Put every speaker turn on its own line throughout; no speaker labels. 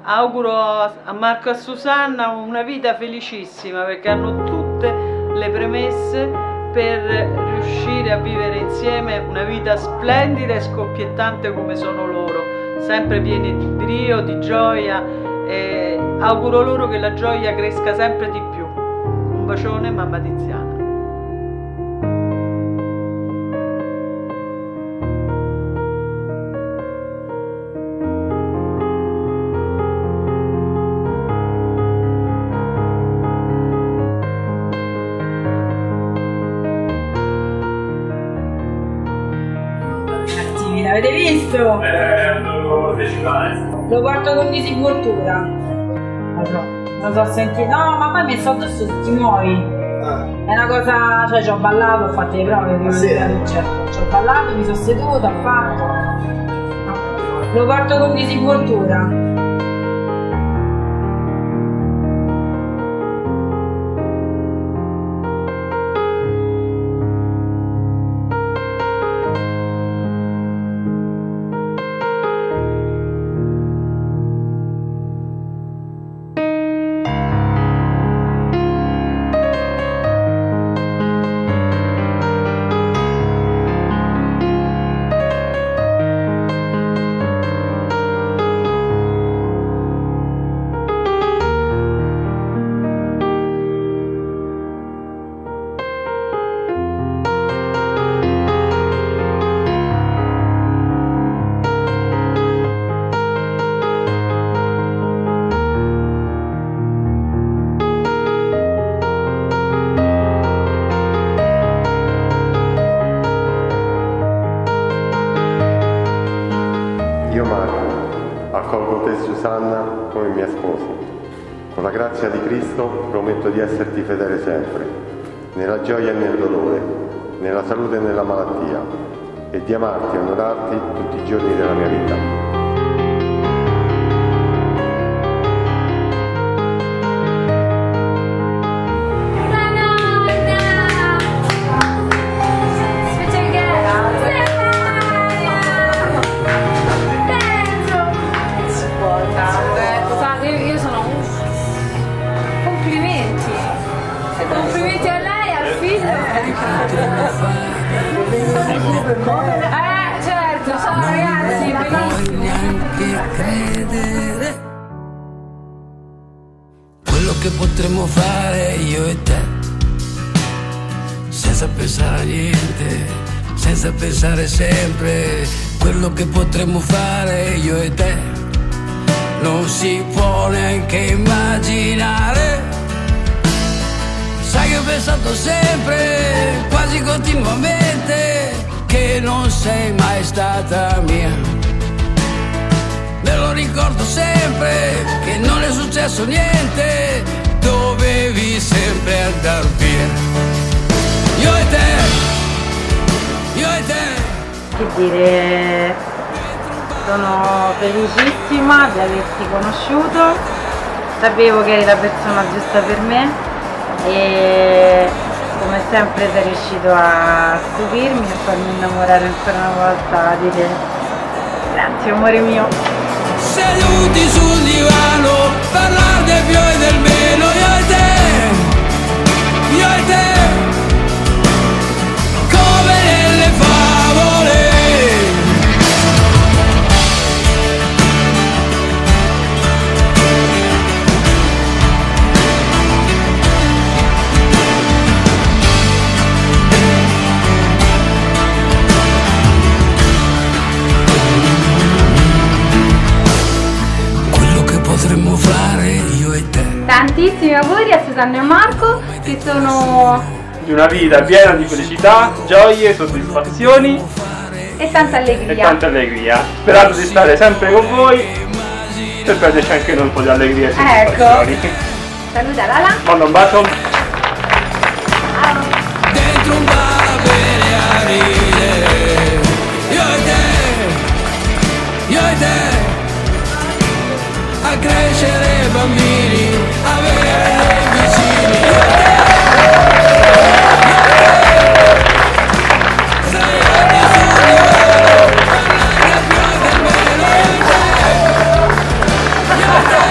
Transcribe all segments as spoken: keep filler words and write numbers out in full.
Auguro a Marco e a Susanna una vita felicissima, perché hanno tutte le premesse per riuscire a vivere insieme una vita splendida e scoppiettante come sono loro, sempre pieni di brio, di gioia, e auguro loro che la gioia cresca sempre di più. Un bacione, mamma Tiziana.
L'avete visto?
Eh, lo partecipare.
Lo porto con disinvoltura. Lo so, lo so sentito. No, ma poi mi sto addosso se ti muovi. Ah. È una cosa, cioè ci ho ballato, ho fatto le prove prima di fare il certo. Ci ho ballato, mi sono seduta, ho fatto. No. Lo porto con disinvoltura.
Io Marco, accolgo te Susanna come mia sposa. Con la grazia di Cristo prometto di esserti fedele sempre, nella gioia e nel dolore, nella salute e nella malattia, e di amarti e onorarti tutti i giorni della mia vita.
Complimenti a lei, al figlio. Eh, certo, sono ragazzi, bellissimi.
Neanche credere quello che potremmo fare io e te, senza pensare a niente, senza pensare sempre. Quello che potremmo fare io e te non si può neanche immaginare. Sai che ho pensato sempre, quasi continuamente, che non sei mai stata mia. Me lo ricordo sempre, che non è successo niente, dovevi sempre andar via. Io e te, io e te.
Che dire, sono felicissima di averti conosciuto, sapevo che eri la persona giusta per me. E come sempre sei riuscito a stupirmi e farmi innamorare ancora una volta di te. Grazie amore mio.
Seduti sul divano, parlare del più e del meno, io e te, io e te, come nelle favole. Potremmo fare io e te.
Tantissimi auguri a Susanna e Marco, che sono
di una vita piena di felicità, gioie, soddisfazioni
e tanta allegria.
E tanta allegria. Sperando di stare sempre con voi per prenderci anche noi un po' di allegria e soddisfazioni.
Ecco. Saluta Lala.
Mando un bacio.
Dentro un bar a bere a ridere. Io e te, io e te, a crescere bambini, avere vicini. Sei anni sul divano, parlare più del meno. Io e te,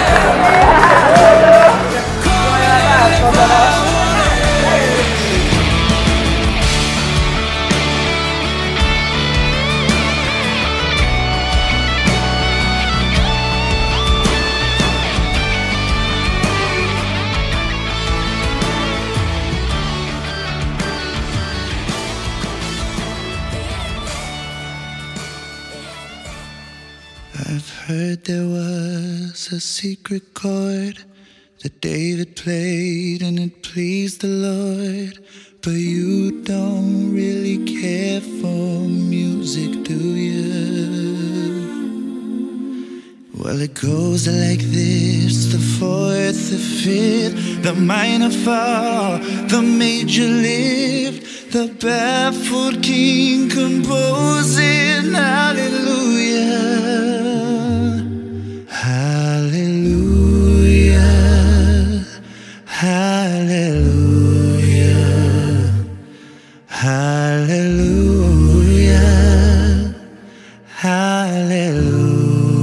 heard there was a secret chord that David played and it pleased the Lord. But you don't really care for music, do you? Well, it goes like this: the fourth, the fifth, the minor fall, the major lift, the baffled king composing hallelujah, hallelujah, hallelujah, hallelujah, hallelujah.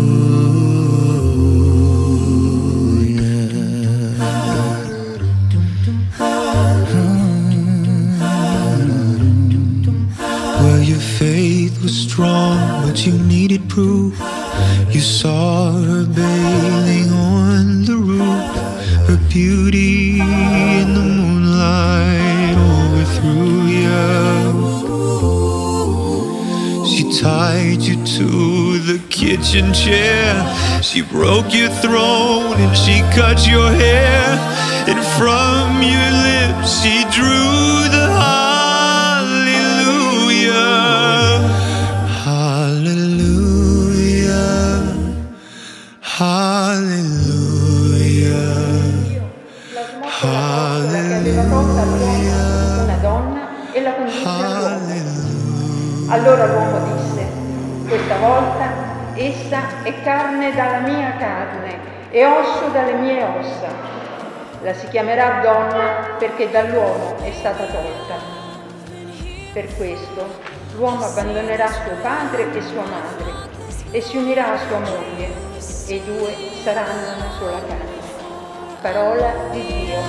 Faith was strong, but you needed proof. You saw her bathing on the roof, her beauty in the moonlight overthrew you. She tied you to the kitchen chair, she broke your throne and she cut your hair, and from your lips she drew the heart.
Allora l'uomo disse: questa volta essa è carne dalla mia carne e osso dalle mie ossa. La si chiamerà donna perché dall'uomo è stata tolta. Per questo l'uomo abbandonerà suo padre e sua madre e si unirà a sua moglie e i due saranno una sola carne. Parola di Dio.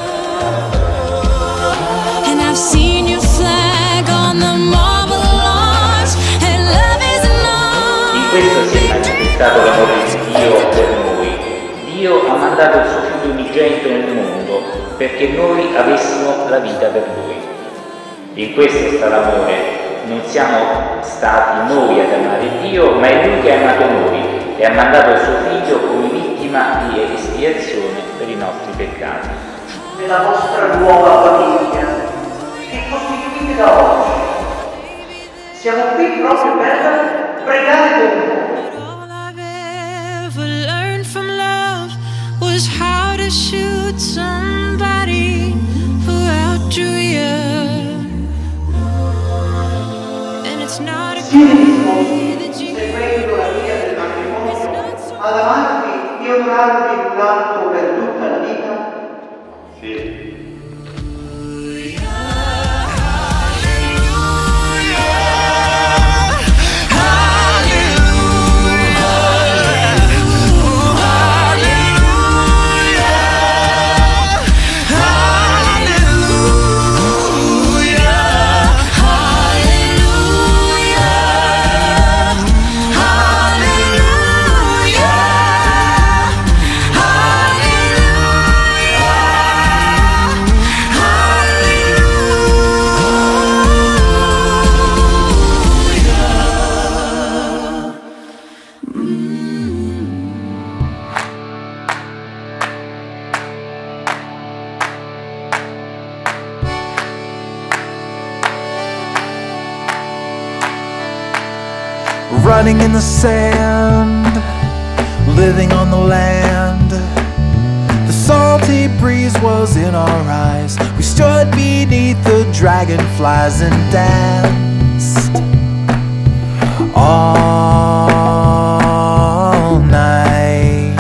And I've seen your flag on the marble arch, and love is enough.
In questo si è manifestato l'amore di Dio per noi. Dio ha mandato il suo figlio unigenito nel mondo perché noi avessimo la vita per lui. In questo sta l'amore. Non siamo stati noi ad amare Dio, ma è Lui che ha amato noi e ha mandato il suo figlio come vittima di espiazione per i nostri peccati.
Nella vostra nuova famiglia, che costituite da oggi, siamo qui proprio per pregare con voi.
All I've ever learned from love was how to shoot somebody who outdrew you. And it's not a
Siete disposti, seguendo la via del matrimonio, ad amarvi e onorarvi l'un l'altro per tutta la vita?
Sì.
Running in the sand, living on the land. The salty breeze was in our eyes. We stood beneath the dragonflies and danced all night.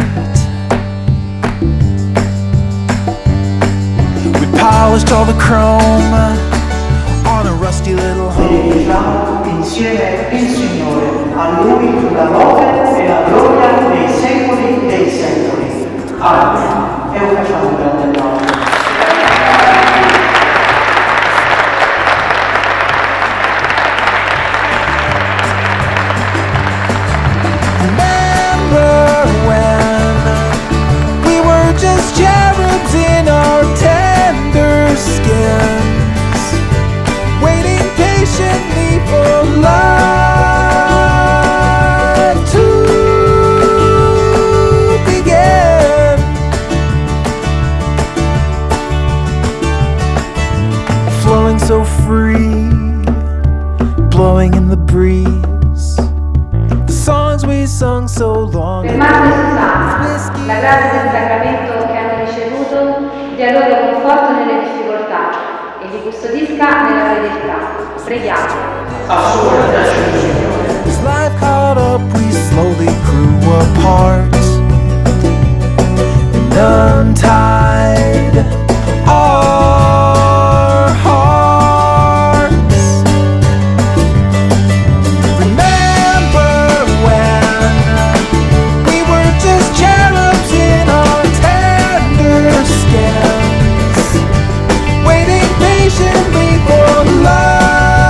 We polished all the chrome on a rusty little home.
Insieme il Signore, a Lui la lode e la gloria nei secoli dei secoli. Amen. E lo facciamo un grande applauso.
Remember when we were just cherubs in our tender skins, waiting patiently for love to
so free, blowing in the breeze. The songs we sung so long
per Marco e Susanna, la grazia del sacramento che hanno ricevuto dia loro conforto nelle difficoltà e li custodisca nella fedeltà. Preghiamo.
As life caught up, we slowly grew apart and untied our hearts. Remember when we were just cherubs in our tender skins, waiting patiently for love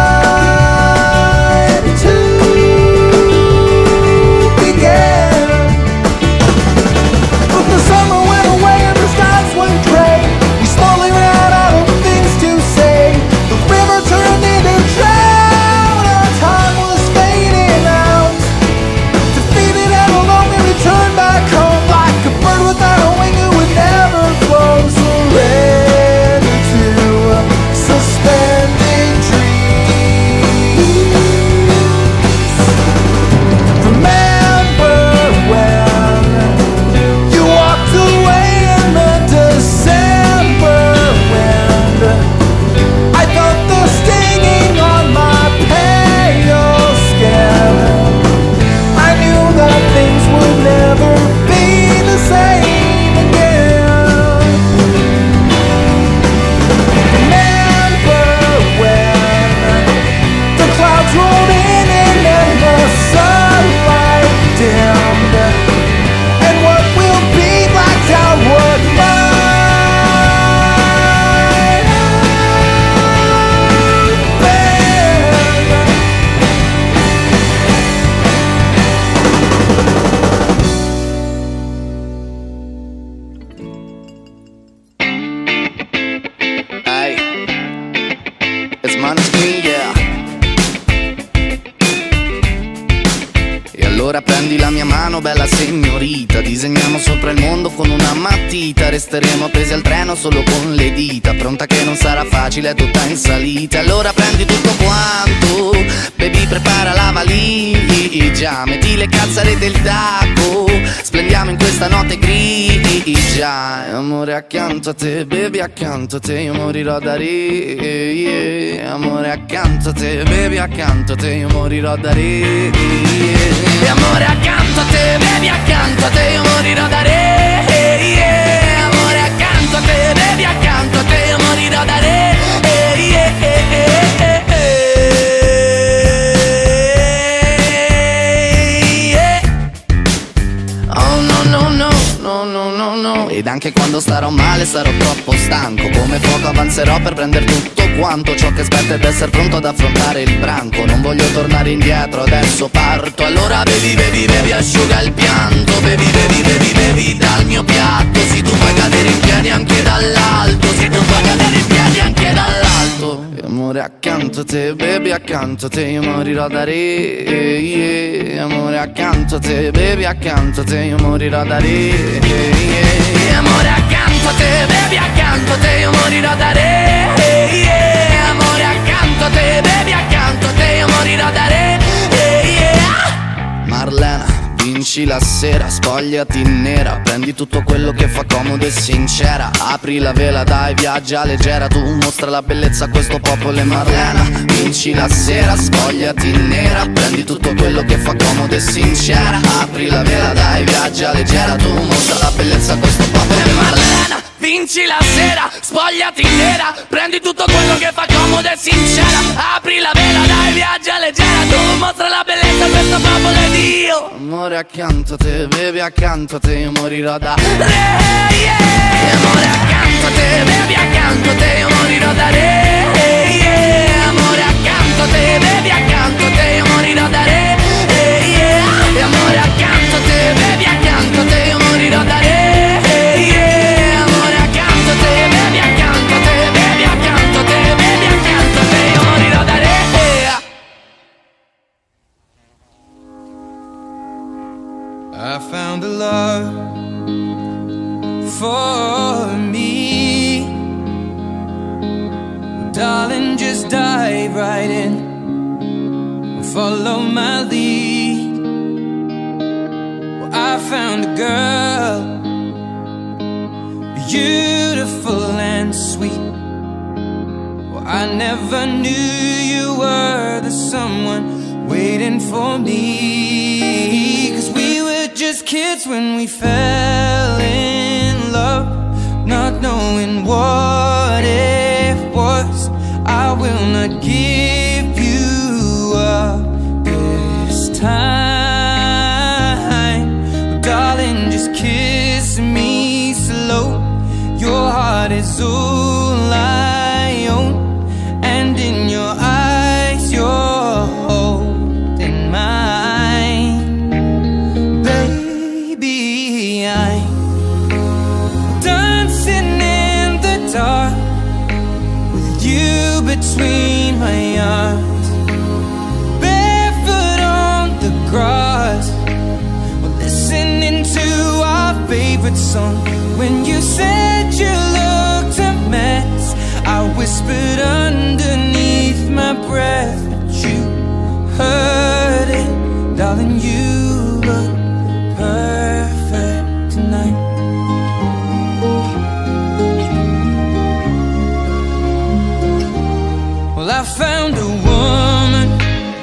prendi la mia mano, bella signorita, disegniamo sopra il mondo con una matita. Resteremo appesi al treno solo con le dita, pronta che non sarà facile, è tutta in salita. Allora prendi tutto quanto, baby, prepara la valigia, metti le calzare del tacco, splendiamo in questa notte grigia. Amore accanto a te, baby, accanto a te, io morirò da re, yeah. Amore accanto a te, baby, accanto a te, io morirò da re, yeah. Amore accanto a te, baby, accanto a te, io morirò da re, yeah. Amore accanto a te, baby, accanto a te, io morirò da re, yeah. Oh no no no, no no no no. Ed anche quando starò male sarò troppo stanco, come fuoco avanzerò per prendere tutto quanto ciò che aspetta ed essere pronto ad affrontare il branco. Non voglio tornare indietro, adesso parto. Allora bevi, bevi, bevi, asciuga il pianto. Bevi, bevi, bevi, bevi dal mio piatto. Se tu puoi cadere in piedi anche dall'alto, se tu puoi cadere in piedi anche dall'alto. E amore accanto a te, baby, accanto a te, io morirò da re, yeah. Amore accanto a te, baby, accanto a te, io morirò da re, yeah. Amore accanto a te, baby, accanto a te, io morirò da re, yeah. Amore accanto a te, baby, accanto a te, io morirò da re, yeah. Marlena, vinci la sera, spogliati nera, prendi tutto quello che fa comodo e sincera. Apri la vela, dai, viaggia leggera, tu mostra la bellezza a questo popolo. E Marlena, vinci la sera, spogliati nera, prendi tutto quello che fa comodo e sincera. Apri la vela, dai, viaggia leggera, tu mostra la bellezza a questo popolo. E Marlena, vinci la sera, spogliati nera, prendi tutto quello che fa comodo e sincera. Apri la vela, dai, viaggia leggera, tu mostra la bellezza a questo popolo ed io. Amore accanto a te, bevi accanto a te, io morirò da re, yeah. Amore accanto a te, bevi accanto a te, io morirò da re, yeah. Amore accanto a te, bevi accanto a te, io morirò da re, yeah. Amore accanto a te, bevi accanto a te, io morirò da re, yeah. Amore accanto a te, bevi accanto a te, bevi accanto a te, bevi accanto a te, io morirò da re, yeah.
I found a love for me, darling, just just dive right in, follow my lead. Well, I found a girl, beautiful and sweet. Well, I never knew you were the someone waiting for me. Cause we were just kids when we fell in love, not knowing what it was. I will not give you up this time. Oh, darling, just kiss me slow. Your heart is all I own, and in your eyes you're holding mine. Baby, I'm dancing in the dark with you between my arms, barefoot on the grass. We're listening to our favorite song. When you said you looked a mess, I whispered underneath my breath, but you heard it. Darling, you look perfect tonight. Well, I found a woman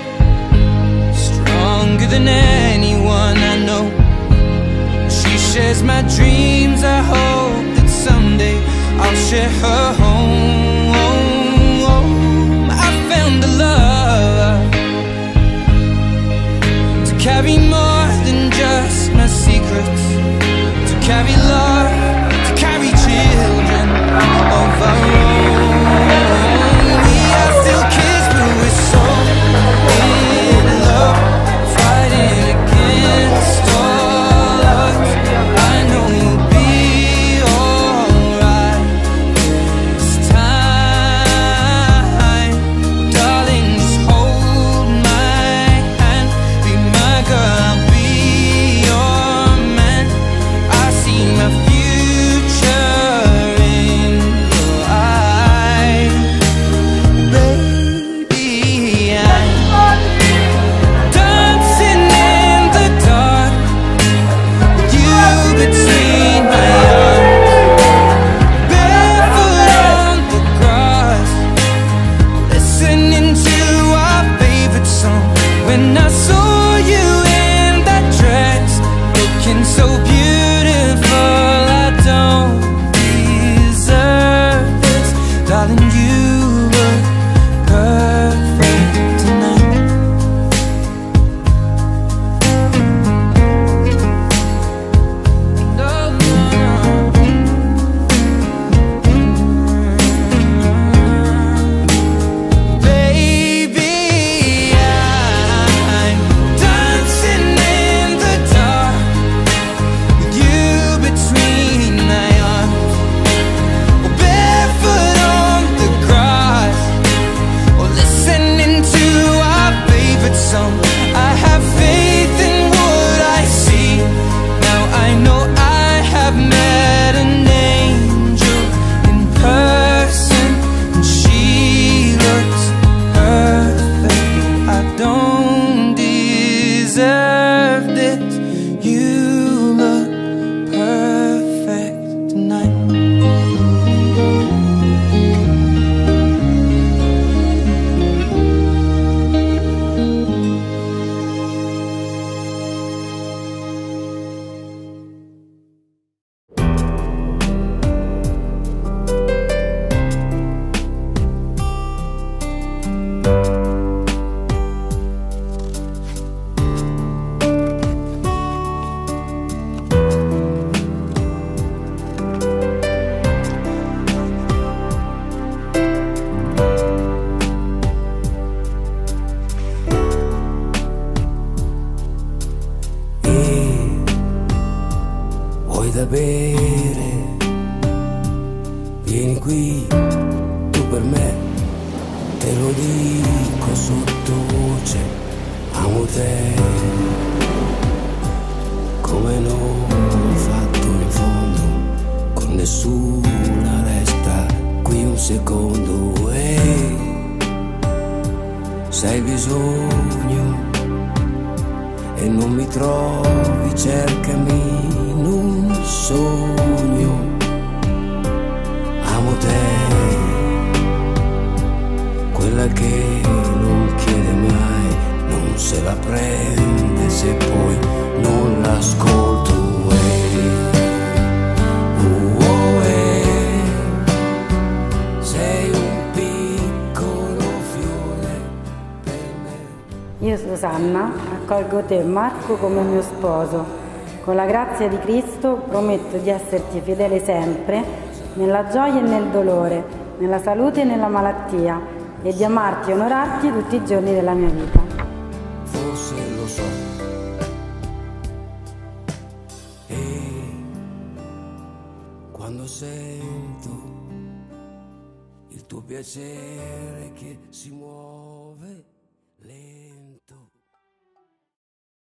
stronger than anyone I know. She shares my dreams. I hope that someday I'll share her home. I found a love to carry more than just my secrets, to carry love, to carry children of our own. We are still kids, but we're so in love, fighting against all odds. I know you'll be alright this time. Darling, just hold my hand, be my girl, I'll be your man. I see my future in your eyes. Baby, I'm dancing in the dark with you between my arms, barefoot on the grass, listening to our favorite song. When I saw you in that dress, looking so beautiful, I don't deserve this. Darling, you look perfect tonight. No, no, baby, I'm dancing in the dark with you between my arms, or barefoot on the grass, or listening to our favorite song. I have faith in what I see. Now I know I have met an angel in person, and she looks perfect. I don't deserve this. You look perfect tonight.
Vuoi da bere? Vieni qui, tu per me, te lo dico sottovoce, amo te, come non ho fatto in fondo, con nessuna resta qui un secondo. E se hai bisogno e non mi trovi, cercami in un sogno. Amo te, quella che non chiede mai, non se la prende se poi non l'ascolto. Ehi, oh, oh, eh, sei un piccolo fiore per me.
Io, Susanna, accolgo te, Marco, come mio sposo. Con la grazia di Cristo prometto di esserti fedele sempre, nella gioia e nel dolore, nella salute e nella malattia, e di amarti e onorarti tutti i giorni della mia vita.
Forse lo so, e quando sento il tuo piacere che si muove.